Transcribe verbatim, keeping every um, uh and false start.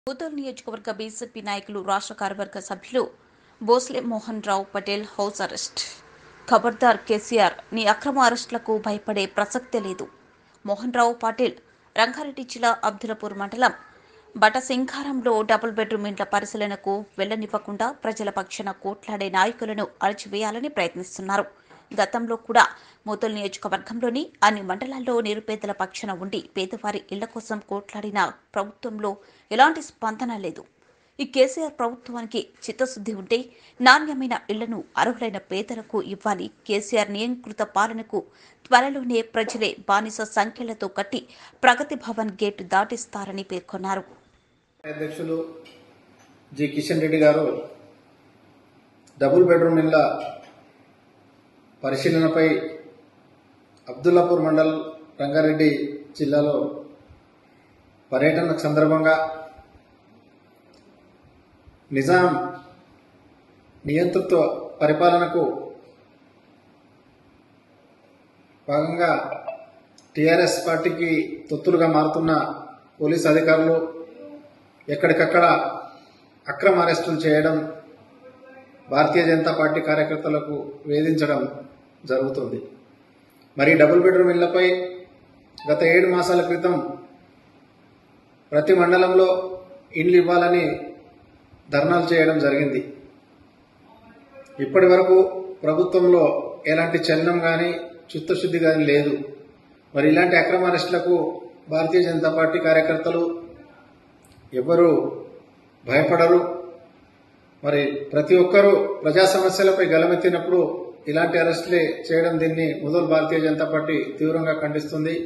ముదల్ నియోజకవర్గ బీజేపీ నాయకులు రాష్ట్ర కార్యవర్గ సభ్యులు భోస్లే మోహన్ రావు పటేల్ హౌస్ అరెస్ట్. ఖబర్దార్ కేసీఆర్, నీ అక్రమ అరెస్టులకు భయపడే ప్రసక్తే లేదు. మోహన్ రావు పాటిల్ రంగారెడ్డి జిల్లా అబ్దుల్లాపూర్ మండలం బటసింగారంలో డబుల్ బెడ్రూమ్ ఇండ్ల పరిశీలనకు వెళ్లనివ్వకుండా ప్రజల పక్షాన కోట్లాడే నాయకులను అణచివేయాలని ప్రయత్నిస్తున్నారు. గతంలో కూడా ముదల్ నియోజకవర్గంలోని అన్ని మండలాల్లో నిరుపేదల పక్షాన ఉండి పేదవారి ఇళ్ల కోసం కోట్లాడిన ప్రభుత్వంలో ఎలాంటి స్పందన లేదు. ఈ కేసీఆర్ ప్రభుత్వానికి చిత్తశుద్ది ఉంటే నాణ్యమైన ఇళ్లను అర్హులైన పేదలకు ఇవ్వాలి. కేసీఆర్ నియంత్రిత పాలనకు త్వరలోనే ప్రజలే బానిస సంఖ్యలతో కట్టి ప్రగతి భవన్ గేటు దాటిస్తారని పేర్కొన్నారు. అధ్యక్షులు జి కిషన్ రెడ్డి గారు డబుల్ బెడ్రూమ్ ఇళ్ల పరిశీలనపై అబ్దుల్లాపూర్ మండల్ రంగారెడ్డి జిల్లాలో పర్యటన సందర్భంగా నిజాం నియంతృత్వ పరిపాలనకు భాగంగా టీఆర్ఎస్ పార్టీకి తొత్తులుగా మారుతున్న పోలీసు అధికారులు ఎక్కడికక్కడ అక్రమ అరెస్టులు చేయడం, భారతీయ జనతా పార్టీ కార్యకర్తలకు వేధించడం జరుగుతుంది. మరి డబుల్ బెడ్రూమ్ ఇళ్లపై గత ఏడు మాసాల క్రితం ప్రతి మండలంలో ఇండ్లు ఇవ్వాలని ధర్నాలు చేయడం జరిగింది. ఇప్పటి వరకు ప్రభుత్వంలో ఎలాంటి చలనం కానీ చిత్తశుద్ధి కానీ లేదు. మరి ఇలాంటి అక్రమ అరెస్టులకు భారతీయ జనతా పార్టీ కార్యకర్తలు ఎవరు భయపడరు. మరి ప్రతి ఒక్కరూ ప్రజా సమస్యలపై గలమెత్తినప్పుడు ఇలాంటి అరెస్టులే చేయడం, దీన్ని ముదల్ భారతీయ జనతా పార్టీ తీవ్రంగా ఖండిస్తుంది.